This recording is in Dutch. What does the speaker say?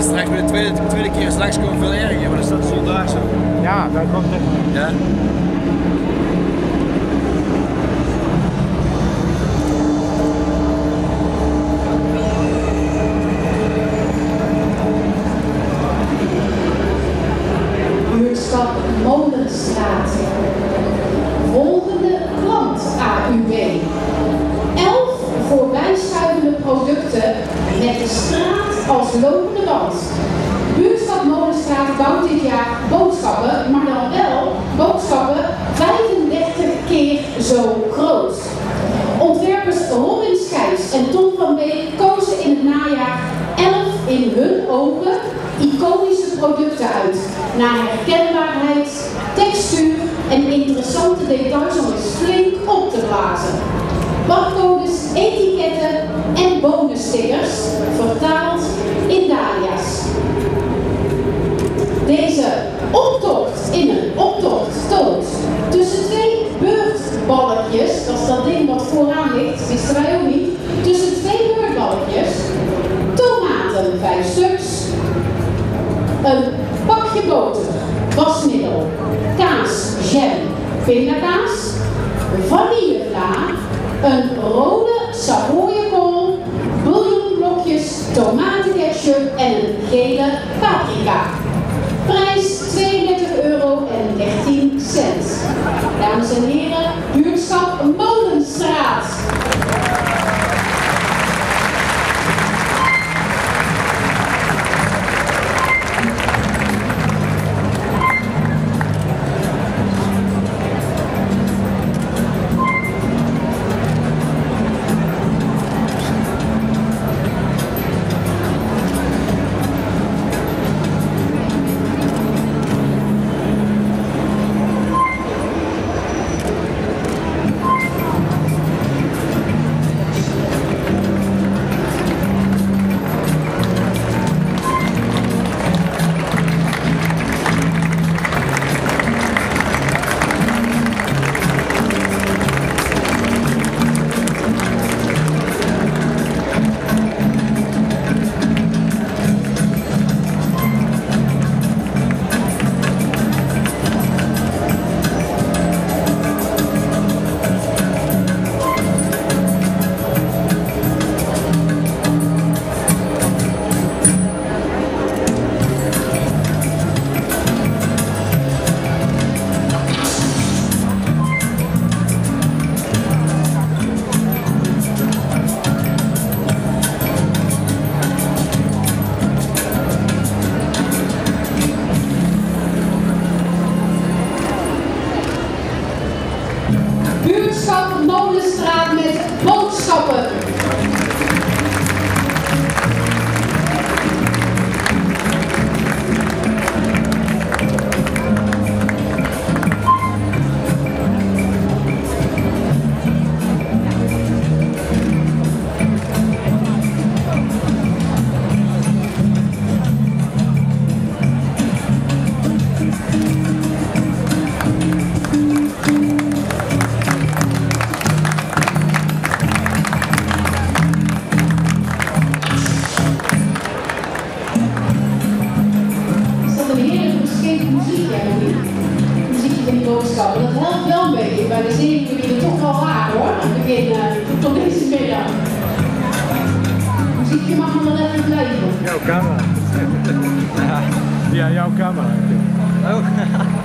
straks bij de tweede keer langskomen veel erger, maar dan staat het zondag zo. Ja, dat komt echt. Ja. Buurtschap Molenstraat. Volgende klant AUB. 11 voorbijschuivende producten met de straat als lopende band. Buurtschap Molenstraat bouwt dit jaar boodschappen, maar dan wel boodschappen 35 keer zo groot. Ontwerpers Robin Schijs en Tom van Beek kozen in het najaar 11 in hun ogen iconische producten uit. Naar herkenbaarheid, textuur en interessante details om eens flink op te blazen. Barcodes, etiketten en bonusstickers, vertaald in dahlia's. Deze optocht in een optocht toont tussen twee beurtbalkjes, dat is dat ding wat vooraan ligt, wisten wij ook niet, tussen twee beurtbalkjes, tomaten 5 stuks, een pakje boter, wasmiddel, kaas, jam, pindakaas, vanillevla, een rode Savoyekool, bouillonblokjes, tomatenketchup en een gele paprika. Prijs €32,13. Dames en heren, buurtschap Molenstraat. Buurtschap Molenstraat met boodschappen. Dat helpt wel een beetje. Bij de zenuwen beginnen toch wel raar hoor. Aan het begin tot deze middag. Muziekje mag nog wel even blijven. Jouw camera. Ja, jouw camera. Oh.